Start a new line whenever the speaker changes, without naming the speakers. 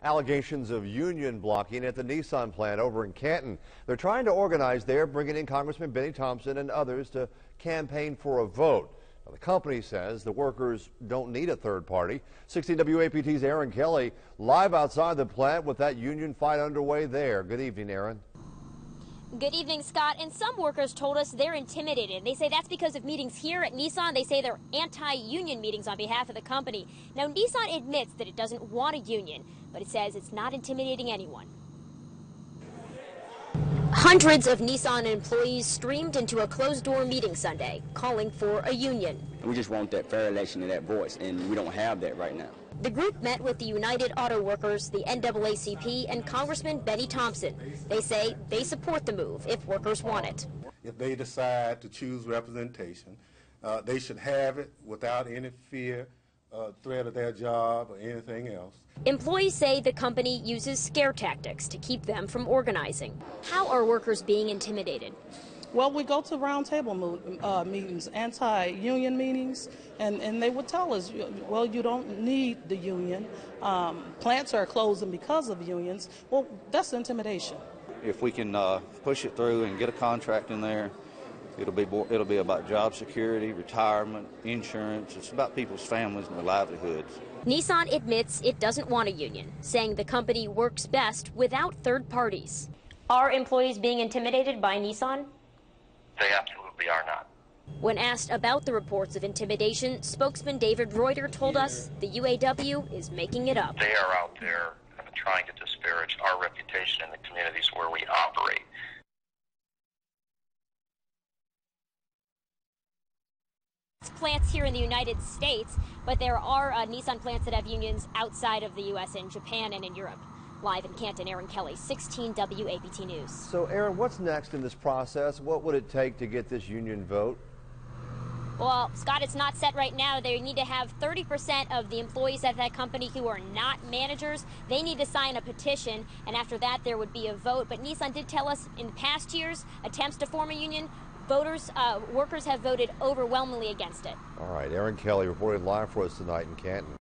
Allegations of union blocking at the Nissan plant over in Canton. They're trying to organize there, bringing in Congressman Benny Thompson and others to campaign for a vote. Now, the company says the workers don't need a third party. 16 WAPT's Aaron Kelly live outside the plant with that union fight underway there. Good evening, Aaron.
Good evening, Scott. And some workers told us they're intimidated. They say that's because of meetings here at Nissan. They say they're anti-union meetings on behalf of the company. Now, Nissan admits that it doesn't want a union, but it says it's not intimidating anyone. Hundreds of Nissan employees streamed into a closed-door meeting Sunday, calling for a union.
We just want that fair election and that voice, and we don't have that right now.
The group met with the United Auto Workers, the NAACP, and Congressman Benny Thompson. They say they support the move if workers want it.
If they decide to choose representation, they should have it without any fear, threat of their job or anything else.
Employees say the company uses scare tactics to keep them from organizing. How are workers being intimidated?
Well, we go to roundtable meetings, anti-union meetings, and they would tell us, well, you don't need the union. Plants are closing because of unions. Well, that's intimidation.
If we can push it through and get a contract in there, it'll be about job security, retirement, insurance. It's about people's families and their livelihoods.
Nissan admits it doesn't want a union, saying the company works best without third parties. Are employees being intimidated by Nissan?
They absolutely are not.
When asked about the reports of intimidation, spokesman David Reuter told us the UAW is making it up.
They are out there trying to disparage our reputation in the communities where we operate.
Plants here in the United States, but there are Nissan plants that have unions outside of the U.S. in Japan and in Europe. Live in Canton, Aaron Kelly, 16 WAPT News.
So, Aaron, what's next in this process? What would it take to get this union vote?
Well, Scott, it's not set right now. They need to have 30% of the employees at that company who are not managers. They need to sign a petition, and after that, there would be a vote. But Nissan did tell us in past years, attempts to form a union, workers have voted overwhelmingly against it.
All right, Aaron Kelly reporting live for us tonight in Canton.